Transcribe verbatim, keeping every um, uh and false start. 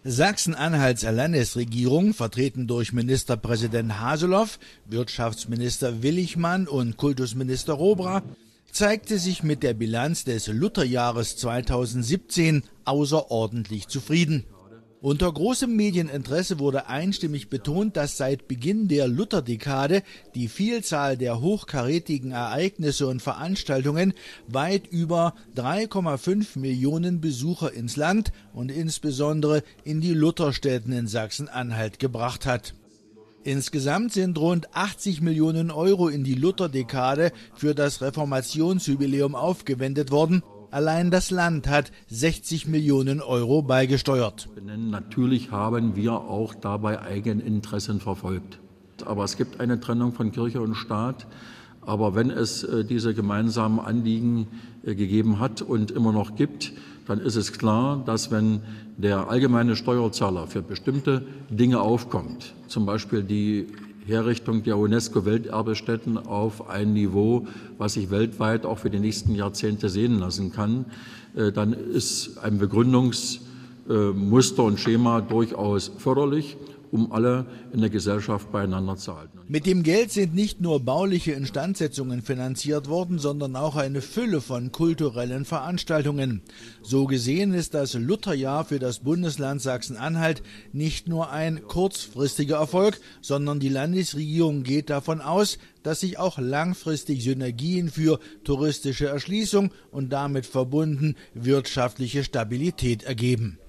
Sachsen-Anhalts Landesregierung, vertreten durch Ministerpräsident Haseloff, Wirtschaftsminister Willigmann und Kultusminister Robra, zeigte sich mit der Bilanz des Lutherjahres zweitausendsiebzehn außerordentlich zufrieden. Unter großem Medieninteresse wurde einstimmig betont, dass seit Beginn der Lutherdekade die Vielzahl der hochkarätigen Ereignisse und Veranstaltungen weit über drei Komma fünf Millionen Besucher ins Land und insbesondere in die Lutherstädten in Sachsen-Anhalt gebracht hat. Insgesamt sind rund achtzig Millionen Euro in die Lutherdekade für das Reformationsjubiläum aufgewendet worden. Allein das Land hat sechzig Millionen Euro beigesteuert. Natürlich haben wir auch dabei Eigeninteressen verfolgt. Aber es gibt eine Trennung von Kirche und Staat. Aber wenn es diese gemeinsamen Anliegen gegeben hat und immer noch gibt, dann ist es klar, dass wenn der allgemeine Steuerzahler für bestimmte Dinge aufkommt, zum Beispiel die Herrichtung der UNESCO-Welterbestätten auf ein Niveau, was sich weltweit auch für die nächsten Jahrzehnte sehen lassen kann, dann ist ein Begründungsmuster und Schema durchaus förderlich, um alle in der Gesellschaft beieinander zu halten. Mit dem Geld sind nicht nur bauliche Instandsetzungen finanziert worden, sondern auch eine Fülle von kulturellen Veranstaltungen. So gesehen ist das Lutherjahr für das Bundesland Sachsen-Anhalt nicht nur ein kurzfristiger Erfolg, sondern die Landesregierung geht davon aus, dass sich auch langfristig Synergien für touristische Erschließung und damit verbunden wirtschaftliche Stabilität ergeben.